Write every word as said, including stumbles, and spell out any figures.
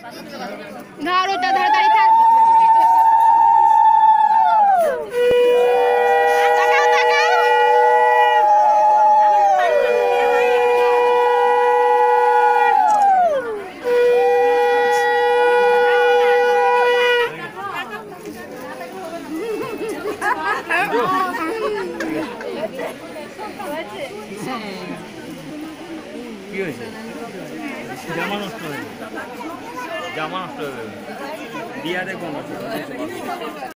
ধর ওটা ধর, দাঁড়িয়ে থাক। তাকাও তাকাও। কি হয়েছে? জামা নষ্ট হয়ে জামা নষ্ট হয়ে বিয়া দেখুন।